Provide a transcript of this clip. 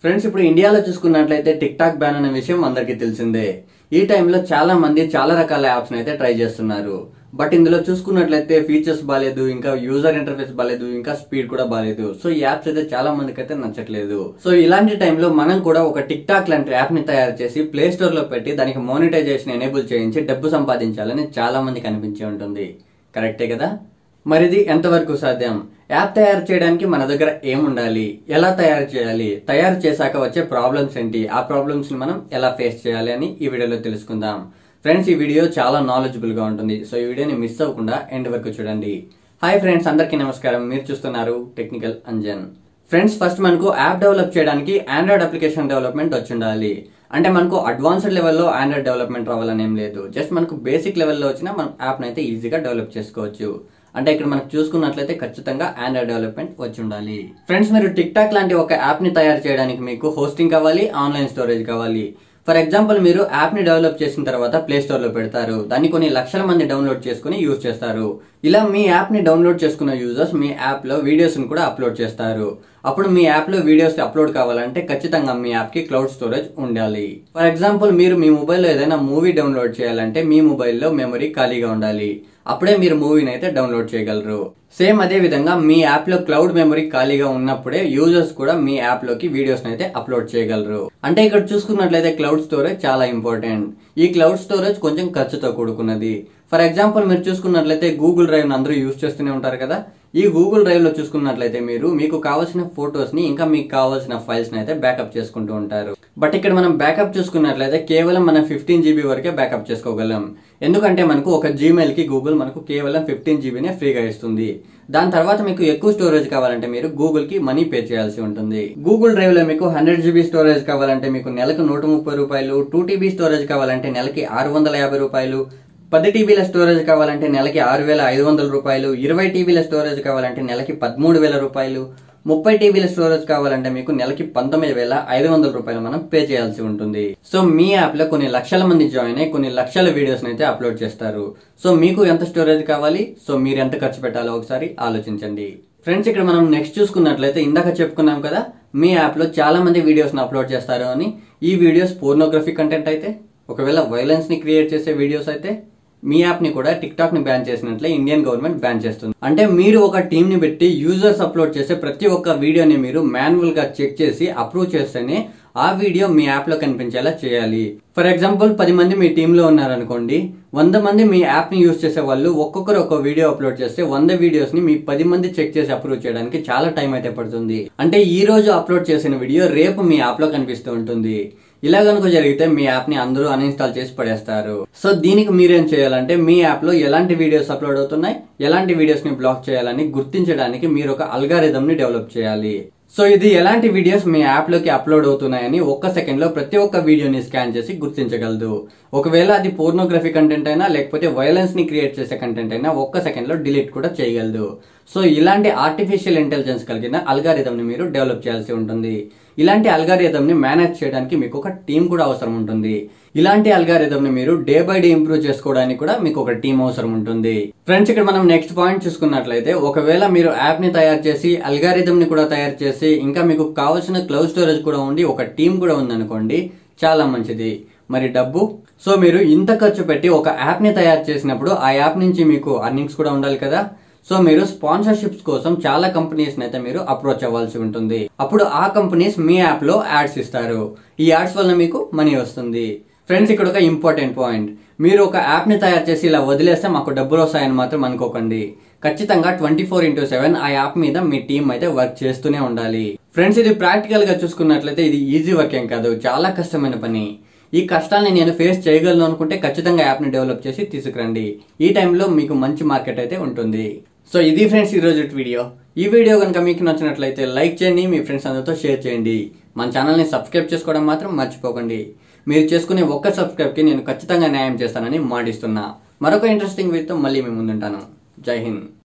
Friends, ఇప్పుడు ఇండియాలో చూసుకున్నట్లయితే టిక్ టాక్ బ్యాన్ అనే విషయం అందరికీ తెలిసిందే. ఈ టైంలో చాలా మంది చాలా రకాల యాప్స్ అయితే ట్రై చేస్తున్నారు. బట్ ఇందులో చూసుకున్నట్లయితే ఫీచర్స్ బాలేదు, ఇంకా యూజర్ ఇంటర్ఫేస్ బాలేదు, ఇంకా స్పీడ్ కూడా బాలేదు. సో ఈ యాప్స్ అయితే చాలా మందికి అయితే నచ్చట్లేదు. సో ఇలాంటి టైంలో మనం కూడా ఒక టిక్ టాక్ లాంటి యాప్ ని తయారు చేసి ప్లే స్టోర్ లో పెట్టి దానికి మోనిటైజేషన్ ఎనేబుల్ చేయించి డబ్బు సంపాదించాలని చాలా మందికి అనిపించి ఉంటుంది. కరెక్టే కదా? మరిది ఎంతవరకు సాధ్యం? యాప్ తయారు చేయడానికి మన దగ్గర ఏముండాలి, ఎలా తయారు చేయాలి, తయారు చేశాక వచ్చే ప్రాబ్లమ్స్ ఏంటి, ఆ ప్రాబ్లమ్స్ ని మనం ఎలా ఫేస్ చేయాలి అని ఈ వీడియోలో తెలుసుకుందాం. ఫ్రెండ్స్, ఈ వీడియో చాలా నాలెడ్జబుల్ గా ఉంటుంది. సో ఈ వీడియోని మిస్ అవ్వకుండా ఎండ్ వరకు చూడండి. హాయ్ ఫ్రెండ్స్, అందరికీ నమస్కారం. మీరు చూస్తున్నారు టెక్నికల్ అంజన్. ఫ్రెండ్స్, ఫస్ట్ మనకు యాప్ డెవలప్ చేయడానికి ఆండ్రాయిడ్ అప్లికేషన్ డెవలప్మెంట్ వచ్చి ఉండాలి. అంటే మనకు అడ్వాన్స్డ్ లెవెల్లో ఆండ్రాయిడ్ డెవలప్మెంట్ రావాలని ఏం లేదు. జస్ట్ మనకు బేసిక్ లెవెల్లో వచ్చినా మనం యాప్ అయితే ఈజీగా డెవలప్ చేసుకోవచ్చు. అంటే ఇక్కడ మనకు చూసుకున్నట్లయితే ఖచ్చితంగా ఆండ్రాయిడ్ డెవలప్మెంట్ వచ్చి ఉండాలి. ఫ్రెండ్స్, మీరు టిక్ టాక్ లాంటి ఒక యాప్ ని తయారు చేయడానికి మీకు హోస్టింగ్ కావాలి, ఆన్లైన్ స్టోరేజ్ కావాలి. ఫర్ ఎగ్జాంపుల్, మీరు యాప్ ని డెవలప్ చేసిన తర్వాత ప్లే స్టోర్ లో పెడతారు. దాన్ని కొన్ని లక్షల మంది డౌన్లోడ్ చేసుకుని యూజ్ చేస్తారు. ఇలా మీ యాప్ ని డౌన్లోడ్ చేసుకున్న యూజర్స్ మీ యాప్ లో వీడియోస్ ని కూడా అప్లోడ్ చేస్తారు. అప్పుడు మీ యాప్ లో వీడియోస్ అప్లోడ్ కావాలంటే ఖచ్చితంగా మీ యాప్ కి క్లౌడ్ స్టోరేజ్ ఉండాలి. ఫర్ ఎగ్జాంపుల్, మీరు మీ మొబైల్లో ఏదైనా మూవీ డౌన్లోడ్ చేయాలంటే మీ మొబైల్లో మెమరీ ఖాళీగా ఉండాలి. అప్పుడే మీరు మూవీని అయితే డౌన్లోడ్ చేయగలరు. సేమ్ అదే విధంగా మీ యాప్ లో క్లౌడ్ మెమరీ ఖాళీగా ఉన్నప్పుడే యూజర్స్ కూడా మీ యాప్ లోకి వీడియోస్ అయితే అప్లోడ్ చేయగలరు. అంటే ఇక్కడ చూసుకున్నట్లయితే క్లౌడ్ స్టోరేజ్ చాలా ఇంపార్టెంట్. ఈ క్లౌడ్ స్టోరేజ్ కొంచెం ఖర్చుతో కూడుకున్నది. ఫర్ ఎగ్జాంపుల్, మీరు చూసుకున్నట్లయితే గూగుల్ డ్రైవ్ ని అందరూ యూజ్ చేస్తూనే ఉంటారు కదా. ఈ గూగుల్ డ్రైవ్ లో చూసుకున్నట్లయితే మీకు కావాల్సిన ఫొటోస్ ని ఇంకా మీకు కావాల్సిన ఫైల్స్ ని అయితే బ్యాకప్ చేసుకుంటూ ఉంటారు. బట్ ఇక్కడ మనం బ్యాకప్ చూసుకున్నట్లయితే కేవలం మనం 15 GB వరకే బ్యాకప్ చేసుకోగలం. ఎందుకంటే మనకు ఒక జీమెయిల్ కి గూగుల్ మనకు కేవలం 15 GB ఫ్రీగా ఇస్తుంది. దాని తర్వాత మీకు ఎక్కువ స్టోరేజ్ కావాలంటే మీరు గూగుల్ కి మనీ పే చేయాల్సి ఉంటుంది. గూగుల్ డ్రైవ్ లో మీకు 100 GB స్టోరేజ్ కావాలంటే మీకు నెలకు 130 రూపాయలు, 2 TB స్టోరేజ్ కావాలంటే నెలకి 650 రూపాయలు, 10 TBల స్టోరేజ్ కావాలంటే నెలకి 6500 రూపాయలు, 20 TBల స్టోరేజ్ కావాలంటే నెలకి 13,000 రూపాయలు, 30 TBల స్టోరేజ్ కావాలంటే మీకు నెలకి 19,500 రూపాయలు మనం పే చేయాల్సి ఉంటుంది. సో మీ యాప్ లో కొన్ని లక్షల మంది జాయిన్ అయ్యి కొన్ని లక్షల వీడియోస్ అయితే అప్లోడ్ చేస్తారు. సో మీకు ఎంత స్టోరేజ్ కావాలి, సో మీరు ఎంత ఖర్చు పెట్టాలో ఒకసారి ఆలోచించండి. ఫ్రెండ్స్, ఇక్కడ మనం నెక్స్ట్ చూసుకున్నట్లయితే ఇందాక చెప్పుకున్నాం కదా, మీ యాప్ లో చాలా మంది వీడియోస్ ని అప్లోడ్ చేస్తారు అని. ఈ వీడియోస్ పోర్నోగ్రఫీ కంటెంట్ అయితే, ఒకవేళ వైలెన్స్ ని క్రియేట్ చేసే వీడియోస్ అయితే మీ యాప్ ని కూడా టిక్ టాక్ ని బ్యాన్ చేసినట్లే ఇండియన్ గవర్నమెంట్ బ్యాన్ చేస్తుంది. అంటే మీరు ఒక టీమ్ ని పెట్టి యూజర్స్ అప్లోడ్ చేసే ప్రతి ఒక్క వీడియోని మీరు మాన్యువల్ గా చెక్ చేసి అప్రూవ్ చేస్తేనే ఆ వీడియో మీ యాప్ లో కనిపించేలా చేయాలి. ఫర్ ఎగ్జాంపుల్, 10 మంది మీ టీమ్ లో ఉన్నారనుకోండి. 100 మంది మీ యాప్ ని యూజ్ చేసే వాళ్ళు ఒక్కొక్కరు ఒక వీడియో అప్లోడ్ చేస్తే 100 వీడియోస్ ని మీ 10 మంది చెక్ చేసి అప్రూవ్ చేయడానికి చాలా టైం అయితే పడుతుంది. అంటే ఈ రోజు అప్లోడ్ చేసిన వీడియో రేపు మీ యాప్ లో కనిపిస్తూ ఉంటుంది. ఇలా కనుక జరిగితే మీ యాప్ ని అందరూ అన్ఇన్స్టాల్ చేసి పడేస్తారు. సో దీనికి మీరేం చేయాలంటే మీ యాప్ లో ఎలాంటి వీడియోస్ అప్లోడ్ అవుతున్నాయి, ఎలాంటి వీడియోస్ ని బ్లాక్ చేయాలని గుర్తించడానికి మీరు ఒక అల్గారిథం ని డెవలప్ చేయాలి. సో ఇది ఎలాంటి వీడియోస్ మీ యాప్ లోకి అప్లోడ్ అవుతున్నాయని ఒక్క సెకండ్ లో ప్రతి ఒక్క వీడియోని స్కాన్ చేసి గుర్తించగలదు. ఒకవేళ అది పోర్నోగ్రఫీ కంటెంట్ అయినా లేకపోతే వైలెన్స్ ని క్రియేట్ చేసే కంటెంట్ అయినా ఒక్క సెకండ్ లో డిలీట్ కూడా చేయగలదు. సో ఇలాంటి ఆర్టిఫిషియల్ ఇంటెలిజెన్స్ కలిగిన అల్గారిథం ని మీరు డెవలప్ చేయాల్సి ఉంటుంది. ఇలాంటి అల్గారిథం ని మేనేజ్ చేయడానికి మీకు ఒక టీం కూడా అవసరం ఉంటుంది. ఇలాంటి అల్గారిథం ని మీరు డే బై డే ఇంప్రూవ్ చేసుకోవడానికి కూడా మీకు ఒక టీం అవసరం ఉంటుంది. ఫ్రెండ్స్, ఇక్కడ మనం నెక్స్ట్ పాయింట్ చూసుకున్నట్లయితే, ఒకవేళ మీరు యాప్ ని తయారు చేసి అల్గారిథం ని కూడా తయారు చేసి ఇంకా మీకు కావాల్సిన క్లౌడ్ స్టోరేజ్ కూడా ఉండి ఒక టీం కూడా ఉందనుకోండి, చాలా మంచిది. మరి డబ్బు? సో మీరు ఇంత ఖర్చు పెట్టి ఒక యాప్ ని తయారు చేసినప్పుడు ఆ యాప్ నుంచి మీకు అర్నింగ్స్ కూడా ఉండాలి కదా. సో మీరు స్పాన్సర్షిప్స్ కోసం చాలా కంపెనీస్ అయితే మీరు అప్రోచ్ అవ్వాల్సి ఉంటుంది. అప్పుడు ఆ కంపెనీస్ మీ యాప్ లో యాడ్స్ ఇస్తారు. ఈ యాడ్స్ వల్ల మీకు మనీ వస్తుంది. ఫ్రెండ్స్, ఇక్కడ ఒక ఇంపార్టెంట్ పాయింట్, మీరు ఒక యాప్ ని తయారు చేసి ఇలా వదిలేస్తే మాకు డబ్బులు వస్తాయని మాత్రం అనుకోకండి. ఖచ్చితంగా 24/7 ఆ యాప్ మీద మీ టీం అయితే వర్క్ చేస్తూనే ఉండాలి. ఫ్రెండ్స్, ఇది ప్రాక్టికల్ గా చూసుకున్నట్లయితే ఇది ఈజీ వర్క్ ఏం కాదు, చాలా కష్టమైన పని. ఈ కష్టాన్ని నేను ఫేస్ చేయగలను అనుకుంటే ఖచ్చితంగా యాప్ ని డెవలప్ చేసి తీసుకురండి. ఈ టైంలో మీకు మంచి మార్కెట్ అయితే ఉంటుంది. సో ఇది ఫ్రెండ్స్ ఈ రోజు వీడియో. ఈ వీడియో కనుక మీకు నచ్చినట్లయితే లైక్ చేయండి, మీ ఫ్రెండ్స్ అందరితో షేర్ చేయండి. మన ఛానల్ ని సబ్స్క్రైబ్ చేసుకోవడం మాత్రం మర్చిపోకండి. మీరు చేసుకునే ఒక్క సబ్స్క్రైబ్ కి నేను ఖచ్చితంగా న్యాయం చేస్తానని మాటిస్తున్నా. మరొక ఇంట్రెస్టింగ్ వీడియోతో మళ్ళీ మీ ముందుంటాను. జై హింద్.